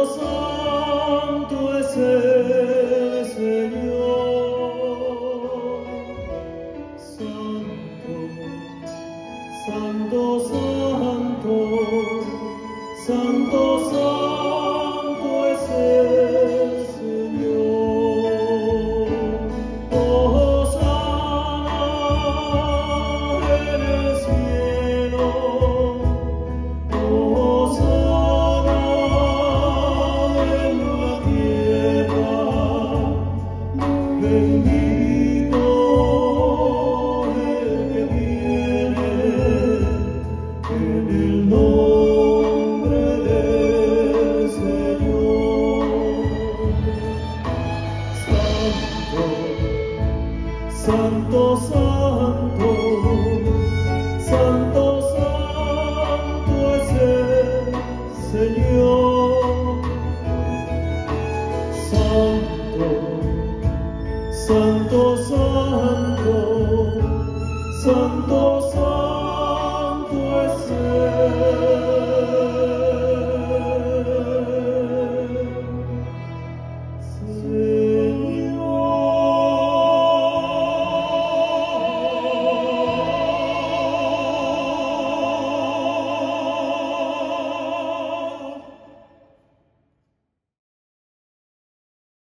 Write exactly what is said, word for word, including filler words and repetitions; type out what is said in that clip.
santo es el Señor. Santo, santo, santo, santo, santo es el Señor. Hosana en el cielo, Hosana en la tierra, bendito el que viene en el nombre del Señor. Santo, santo, santo, santo, santo es el Señor. Santo, santo, santo, santo, santo es el